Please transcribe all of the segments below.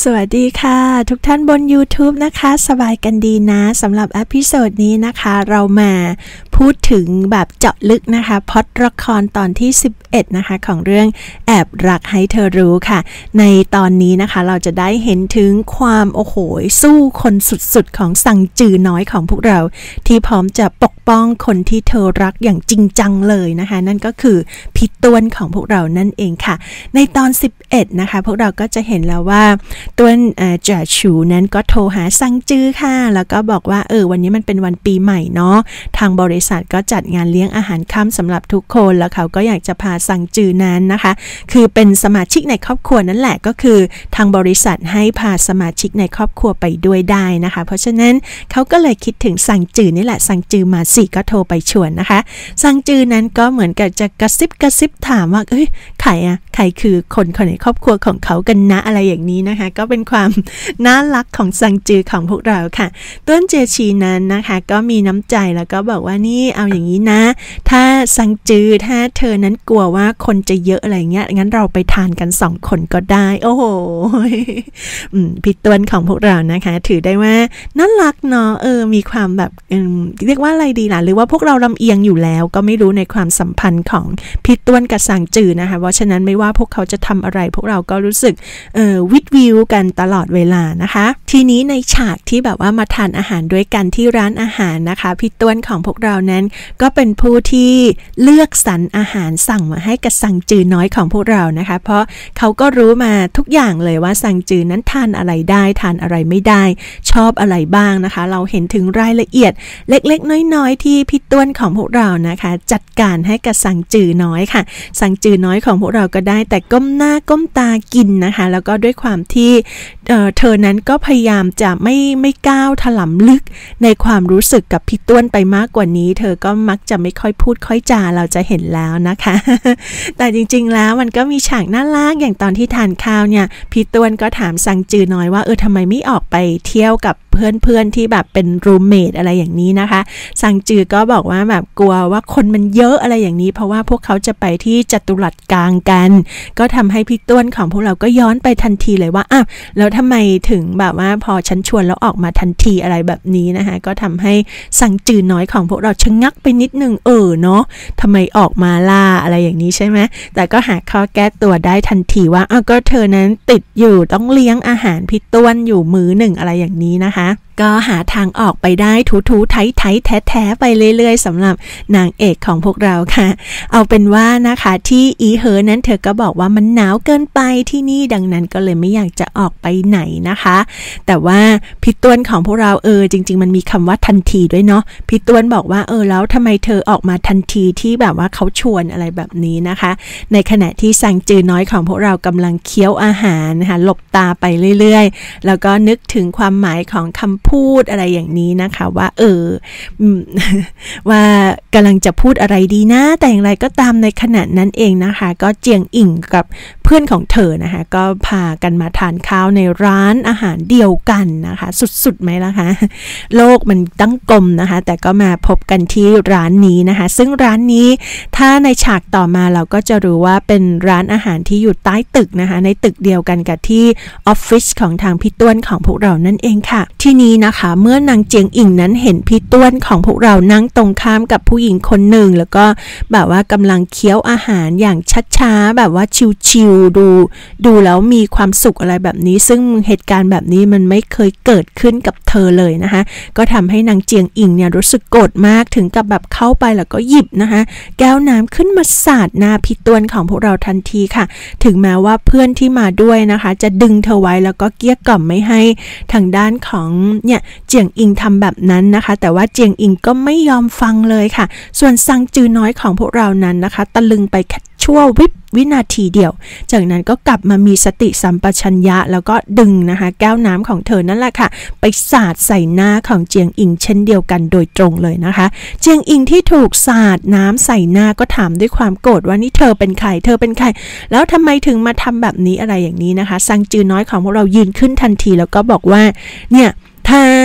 สวัสดีค่ะทุกท่านบน YouTube นะคะสบายกันดีนะสำหรับเอพิโซดนี้นะคะเรามาพูดถึงแบบเจาะลึกนะคะพล็อตละครตอนที่11นะคะของเรื่องแอบรักให้เธอรู้ค่ะในตอนนี้นะคะเราจะได้เห็นถึงความโอ้โหสู้คนสุดๆของสังจือน้อยของพวกเราที่พร้อมจะปกป้องคนที่เธอรักอย่างจริงจังเลยนะคะนั่นก็คือพี่ต้วนของพวกเรานั่นเองค่ะในตอน11นะคะพวกเราก็จะเห็นแล้วว่าต้วนจ่าชูนั้นก็โทรหาสังจือค่ะแล้วก็บอกว่าวันนี้มันเป็นวันปีใหม่เนาะทางบริษัทก็จัดงานเลี้ยงอาหารค่ำสำหรับทุกคนแล้วเขาก็อยากจะพาสังจือนั้นนะคะคือเป็นสมาชิกในครอบครัวนั่นแหละก็คือทางบริษัทให้พาสมาชิกในครอบครัวไปด้วยได้นะคะเพราะฉะนั้นเขาก็เลยคิดถึงสังจือนี่แหละสังจือมาสิก็โทรไปชวนนะคะสังจือนั้นก็เหมือนกับจะกระซิบถามว่าใครคือคนในครอบครัวของเขากันนะอะไรอย่างนี้นะคะก็เป็นความน่ารักของสังจือของพวกเราค่ะต้นเจชีนั้นนะคะก็มีน้ำใจแล้วก็บอกว่านี่เอาอย่างนี้นะถ้าสังจือถ้าเธอนั้นกลัวว่าคนจะเยอะอะไรเงี้ยงั้นเราไปทานกัน2คนก็ได้โอ้โหพี่ต้นของพวกเรานะคะถือได้ว่าน่ารักเนาะมีความแบบเรียกว่าอะไรดีล่ะหรือว่าพวกเราลำเอียงอยู่แล้วก็ไม่รู้ในความสัมพันธ์ของพี่ต้นกับสังจือนะคะเพราะฉะนั้นไม่ว่าพวกเขาจะทำอะไรพวกเราก็รู้สึกวิดวิวกันตลอดเวลานะคะทีนี้ในฉากที่แบบว่ามาทานอาหารด้วยกันที่ร้านอาหารนะคะพี่ต้นของพวกเรานั้นก็เป็นผู้ที่เลือกสรรอาหารสั่งมาให้กับสังจือน้อยของพวกเรานะคะเพราะเขาก็รู้มาทุกอย่างเลยว่าสังจือนั้นทานอะไรได้ทานอะไรไม่ได้ชอบอะไรบ้างนะคะเราเห็นถึงรายละเอียดเล็กๆน้อยๆที่พี่ต้นของพวกเรานะคะจัดการให้กับสังจือน้อยค่ะสังจือน้อยของพวกเราก็ได้แต่ก้มหน้าก้มตากินนะคะแล้วก็ด้วยความที่เธอนั้นก็พยายามจะไม่ก้าวถลำลึกในความรู้สึกกับพี่ต้วนไปมากกว่านี้เธอก็มักจะไม่ค่อยพูดค่อยจาเราจะเห็นแล้วนะคะ แต่จริงๆแล้วมันก็มีฉากน่ารักอย่างตอนที่ทานข้าวเนี่ยพี่ต้วนก็ถามสังจือน้อยว่าทำไมไม่ออกไปเที่ยวกับเพื่อนที่แบบเป็นรูมเมทอะไรอย่างนี้นะคะสังจือก็บอกว่าแบบกลัวว่าคนมันเยอะอะไรอย่างนี้เพราะว่าพวกเขาจะไปที่จัตุรัสกลางกันก็ทำให้พี่ต้วนของพวกเราก็ย้อนไปทันทีเลยว่าแล้วทำไมถึงแบบว่าพอฉันชวนแล้วออกมาทันทีอะไรแบบนี้นะคะก็ทำให้สังจือน้อยของพวกเราชะงักไปนิดนึงเนาะทำไมออกมาล่าอะไรอย่างนี้ใช่ไหมแต่ก็หาข้อแก้ตัวได้ทันทีว่าก็เธอนั้นติดอยู่ต้องเลี้ยงอาหารพี่ต้วนอยู่มื้อหนึ่งอะไรอย่างนี้นะคะก็หาทางออกไปได้ถูไถแท้ไปเรื่อยๆสำหรับนางเอกของพวกเราค่ะเอาเป็นว่านะคะที่อีเฮอนั้นเธอก็บอกว่ามันหนาวเกินไปที่นี่ดังนั้นก็เลยไม่อยากจะออกไปไหนนะคะแต่ว่าพี่ต้วนของพวกเราจริงๆมันมีคำว่าทันทีด้วยเนาะพี่ต้วนบอกว่าแล้วทำไมเธอออกมาทันทีที่แบบว่าเขาชวนอะไรแบบนี้นะคะในขณะที่สังจือน้อยของพวกเรากำลังเคี้ยวอาหารนะคะหลบตาไปเรื่อยๆแล้วก็นึกถึงความหมายของคำพูดอะไรอย่างนี้นะคะว่าว่ากำลังจะพูดอะไรดีนะแต่อย่างไรก็ตามในขณะนั้นเองนะคะก็เจียงอิ่งกับเพื่อนของเธอนะคะก็พากันมาทานข้าวในร้านอาหารเดียวกันนะคะสุดๆไหมล่ะคะโลกมันตั้งกลมนะคะแต่ก็มาพบกันที่ร้านนี้นะคะซึ่งร้านนี้ถ้าในฉากต่อมาเราก็จะรู้ว่าเป็นร้านอาหารที่อยู่ใต้ตึกนะคะในตึกเดียวกันกับที่ออฟฟิศของทางพี่ต้วนของพวกเรานั่นเองค่ะที่นี้นะคะเมื่อนางเจียงอิ่งนั้นเห็นพี่ต้วนของพวกเรานั่งตรงข้ามกับผู้หญิงคนหนึ่งแล้วก็แบบว่ากำลังเคี้ยวอาหารอย่างช้าๆแบบว่าชิวๆดูแล้วมีความสุขอะไรแบบนี้ซึ่งเหตุการณ์แบบนี้มันไม่เคยเกิดขึ้นกับเธอเลยนะคะก็ทำให้นางเจียงอิ่งเนี่ยรู้สึกโกรธมากถึงกับแบบเข้าไปแล้วก็หยิบนะคะแก้วน้ำขึ้นมาสาดหน้าพี่ต้วนของพวกเราทันทีค่ะถึงแม้ว่าเพื่อนที่มาด้วยนะคะจะดึงเธอไว้แล้วก็เกลี้ยกล่อมไม่ให้ทางด้านของเนี่ยเจียงอิงทำแบบนั้นนะคะแต่ว่าเจียงอิงก็ไม่ยอมฟังเลยค่ะส่วนสังจือน้อยของพวกเรานั้นนะคะตะลึงไปชั่ววินาทีเดียวจากนั้นก็กลับมามีสติสัมปชัญญะแล้วก็ดึงนะคะแก้วน้ำของเธอนั่นแหละค่ะไปสาดใส่หน้าของเจียงอิงเช่นเดียวกันโดยตรงเลยนะคะเจียงอิงที่ถูกสาดน้ำใส่หน้าก็ถามด้วยความโกรธว่านี่เธอเป็นใครแล้วทำไมถึงมาทำแบบนี้อะไรอย่างนี้นะคะสังจือน้อยของพวกเรายืนขึ้นทันทีแล้วก็บอกว่าเนี่ยถ้า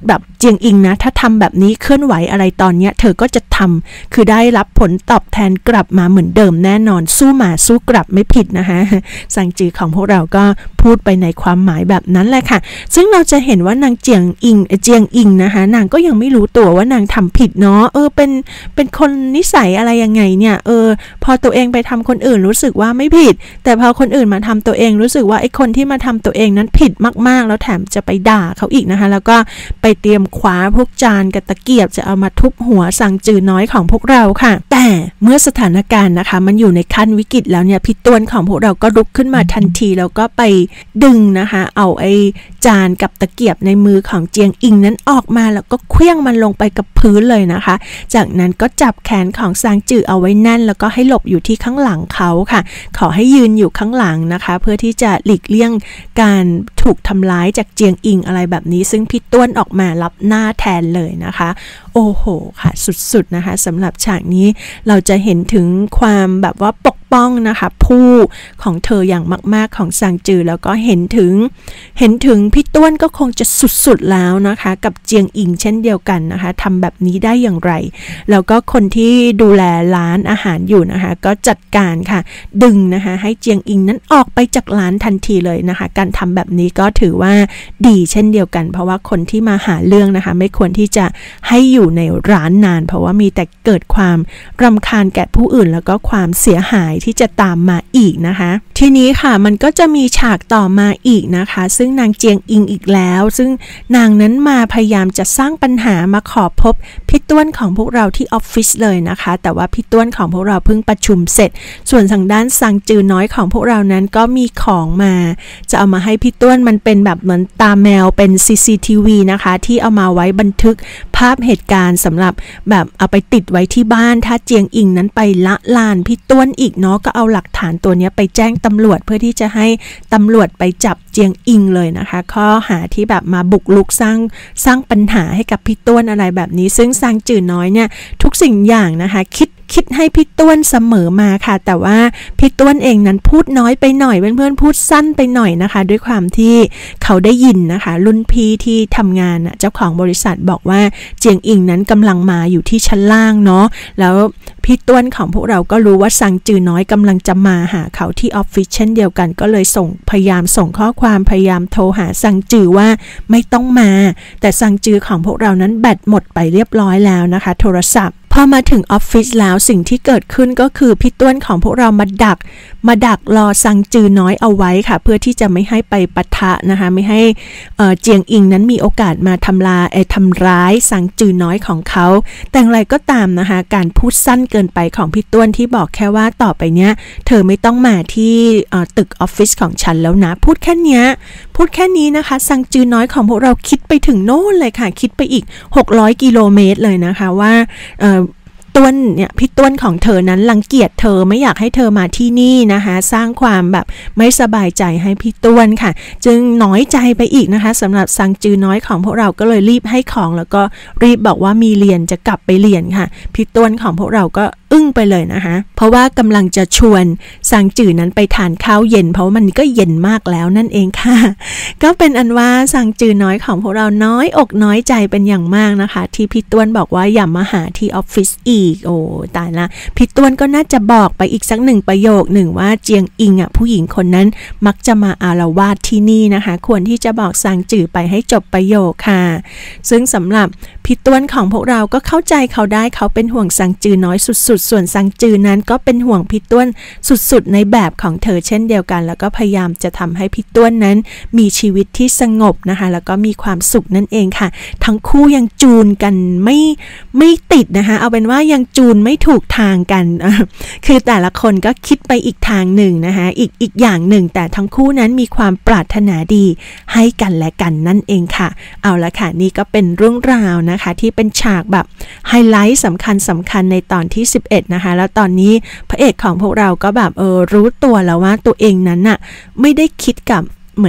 แบบเจียงอิงนะถ้าทำแบบนี้เคลื่อนไหวอะไรตอนเนี้ยเธอก็จะทำคือได้รับผลตอบแทนกลับมาเหมือนเดิมแน่นอนสู้มาสู้กลับไม่ผิดนะคะซังจือของพวกเราก็พูดไปในความหมายแบบนั้นแหละค่ะซึ่งเราจะเห็นว่านางเจียงอิงนะคะนางก็ยังไม่รู้ตัวว่านางทำผิดเนาะเป็นคนนิสัยอะไรยังไงเนี่ยพอตัวเองไปทำคนอื่นรู้สึกว่าไม่ผิดแต่พอคนอื่นมาทำตัวเองรู้สึกว่าไอ้คนที่มาทำตัวเองนั้นผิดมากๆแล้วแถมจะไปด่าเขาอีกนะคะแล้วก็ไปเตรียมคว้าพวกจานกับตะเกียบจะเอามาทุบหัวซังจือน้อยของพวกเราค่ะแต่เมื่อสถานการณ์นะคะมันอยู่ในขั้นวิกฤตแล้วเนี่ยพี่ต้วนของพวกเราก็ลุกขึ้นมาทันทีแล้วก็ไปดึงนะคะเอาไอ้จานกับตะเกียบในมือของเจียงอิงนั้นออกมาแล้วก็เคลื่องมันลงไปกับพื้นเลยนะคะจากนั้นก็จับแขนของซังจือเอาไว้แน่นแล้วก็ให้หลบอยู่ที่ข้างหลังเขาค่ะขอให้ยืนอยู่ข้างหลังนะคะเพื่อที่จะหลีกเลี่ยงการถูกทำร้ายจากเจียงอิงอะไรแบบนี้ซึ่งพี่ต้วนออกมารับหน้าแทนเลยนะคะโอ้โหค่ะสุดๆนะคะสำหรับฉากนี้เราจะเห็นถึงความแบบว่าปกป้องนะคะผู้ของเธออย่างมากๆของซังจือแล้วก็เห็นถึงพี่ต้วนก็คงจะสุดๆแล้วนะคะกับเจียงอิงเช่นเดียวกันนะคะทำแบบนี้ได้อย่างไรแล้วก็คนที่ดูแลร้านอาหารอยู่นะคะก็จัดการค่ะดึงนะคะให้เจียงอิงนั้นออกไปจากร้านทันทีเลยนะคะการทำแบบนี้ก็ถือว่าดีเช่นเดียวกันเพราะว่าคนที่มาหาเรื่องนะคะไม่ควรที่จะให้อยู่ในร้านนานเพราะว่ามีแต่เกิดความรำคาญแก่ผู้อื่นแล้วก็ความเสียหายที่จะตามมาอีกนะคะทีนี้ค่ะมันก็จะมีฉากต่อมาอีกนะคะซึ่งนางเจียงอิงอีกแล้วซึ่งนางนั้นมาพยายามจะสร้างปัญหามาขอพบพี่ต้วนของพวกเราที่ออฟฟิศเลยนะคะแต่ว่าพี่ต้วนของพวกเราเพิ่งประชุมเสร็จส่วนทางด้านซังจือน้อยของพวกเรานั้นก็มีของมาจะเอามาให้พี่ต้วนมันเป็นแบบเหมือนตาแมวเป็น CCTV นะคะที่เอามาไว้บันทึกภาพเหตุการณ์สำหรับแบบเอาไปติดไว้ที่บ้านถ้าเจียงอิงนั้นไปละลานพี่ต้วนอีกเนาะก็เอาหลักฐานตัวนี้ไปแจ้งตำรวจเพื่อที่จะให้ตำรวจไปจับเจียงอิงเลยนะคะข้อหาที่แบบมาบุกรุกสร้างปัญหาให้กับพี่ต้วนอะไรแบบนี้ซึ่งซังจือน้อยเนี่ยทุกสิ่งอย่างนะคะคิดให้พี่ต้วนเสมอมาค่ะแต่ว่าพี่ต้วนเองนั้นพูดน้อยไปหน่อยเพื่อนๆพูดสั้นไปหน่อยนะคะด้วยความที่เขาได้ยินนะคะรุ่นพี่ที่ทำงานเจ้าของบริษัทบอกว่าเจียงอิงนั้นกำลังมาอยู่ที่ชั้นล่างเนาะแล้วพี่ต้วนของพวกเราก็รู้ว่าซังจือน้อยกำลังจะมาหาเขาที่ออฟฟิศเช่นเดียวกันก็เลยพยายามส่งข้อความพยายามโทรหาซังจือว่าไม่ต้องมาแต่ซังจือของพวกเรานั้นแบตหมดไปเรียบร้อยแล้วนะคะโทรศัพท์พอมาถึงออฟฟิศแล้วสิ่งที่เกิดขึ้นก็คือพี่ต้วนของพวกเรามาดักรอซังจือน้อยเอาไว้ค่ะเพื่อที่จะไม่ให้ไปปะทะนะคะไม่ให้เจียงอิงนั้นมีโอกาสมาทำร้ายซังจือน้อยของเขาแต่อย่างไรก็ตามนะคะการพูดสั้นเกินไปของพี่ต้วนที่บอกแค่ว่าต่อไปเนี้ยเธอไม่ต้องมาที่ตึกออฟฟิศของฉันแล้วนะพูดแค่นี้นะคะซังจือน้อยของพวกเราคิดไปถึงโน่นเลยค่ะคิดไปอีก600 กิโลเมตรเลยนะคะว่าต้วนเนี่ยพี่ต้วนของเธอนั้นรังเกียจเธอไม่อยากให้เธอมาที่นี่นะคะสร้างความแบบไม่สบายใจให้พี่ต้วนค่ะจึงน้อยใจไปอีกนะคะสำหรับซังจือน้อยของพวกเราก็เลยรีบให้ของแล้วก็รีบบอกว่ามีเรียนจะกลับไปเรียนค่ะพี่ต้วนของพวกเราก็อึ้งไปเลยนะคะเพราะว่ากำลังจะชวนซังจือนั้นไปทานข้าวเย็นเพราะมันก็เย็นมากแล้วนั่นเองค่ะก็เป็นอันว่าซังจือน้อยของพวกเราน้อยอกน้อยใจเป็นอย่างมากนะคะที่พี่ต้วนบอกว่าอย่ามาหาที่ออฟฟิศอีกโอ้ตายละพี่ต้วนก็น่าจะบอกไปอีกสัก1 ประโยคว่าเจียงอิงผู้หญิงคนนั้นมักจะมาอาละวาดที่นี่นะคะควรที่จะบอกซังจือไปให้จบประโยคค่ะซึ่งสำหรับพี่ต้วนของพวกเราก็เข้าใจเขาได้เขาเป็นห่วงซังจือน้อยสุดๆส่วนซังจือนั้นก็เป็นห่วงพี่ต้วนสุดๆในแบบของเธอเช่นเดียวกันแล้วก็พยายามจะทำให้พี่ต้วนนั้นมีชีวิตที่สงบนะคะแล้วก็มีความสุขนั่นเองค่ะทั้งคู่ยังจูนกันไม่ติดนะคะเอาเป็นว่ายังจูนไม่ถูกทางกันคือแต่ละคนก็คิดไปอีกทางหนึ่งนะคะอีกอย่างหนึ่งแต่ทั้งคู่นั้นมีความปรารถนาดีให้กันและกันนั่นเองค่ะเอาละค่ะนี่ก็เป็นเรื่องราวนะคะที่เป็นฉากแบบไฮไลท์สำคัญในตอนที่11นะคะแล้วตอนนี้พระเอกของพวกเราก็แบบรู้ตัวแล้วว่าตัวเองนั้นน่ะไม่ได้คิดกับเหมือนกับ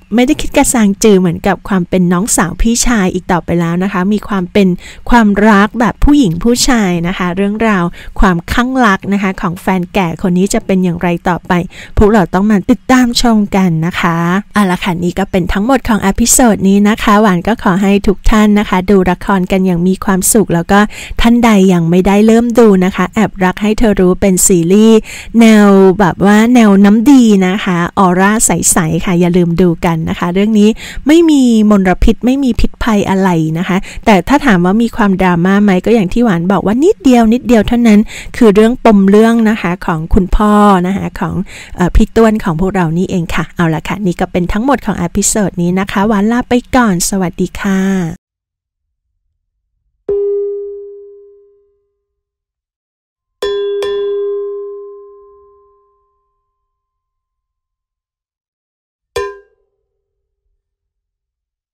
ไม่ได้คิดกระซางจือเหมือนกับความเป็นน้องสาวพี่ชายอีกต่อไปแล้วนะคะมีความเป็นความรักแบบผู้หญิงผู้ชายนะคะเรื่องราวความคลั่งรักนะคะของแฟนแก่คนนี้จะเป็นอย่างไรต่อไปพวกเราต้องมาติดตามชมกันนะคะเอาละค่ะนี่ก็เป็นทั้งหมดของอพิโซดนี้นะคะหวานก็ขอให้ทุกท่านนะคะดูละครกันอย่างมีความสุขแล้วก็ท่านใดยังไม่ได้เริ่มดูนะคะแอบรักให้เธอรู้เป็นซีรีส์แนวแบบว่าแนวน้ำดีนะคะออร่าใสๆค่ะอย่าลืมดูกันนะคะเรื่องนี้ไม่มีมลพิษไม่มีพิษภัยอะไรนะคะแต่ถ้าถามว่ามีความดราม่าไหมก็อย่างที่หวานบอกว่านิดเดียวเท่านั้นคือเรื่องปมเรื่องนะคะของคุณพ่อนะคะของพี่ต้วนของพวกเรานี่เองค่ะเอาละค่ะนี่ก็เป็นทั้งหมดของอพิโซดนี้นะคะหวานลาไปก่อนสวัสดีค่ะ